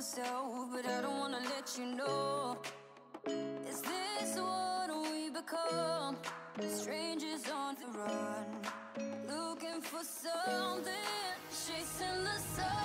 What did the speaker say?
myself, but I don't wanna let you know. Is this what we become? Strangers on the run, looking for something, chasing the sun.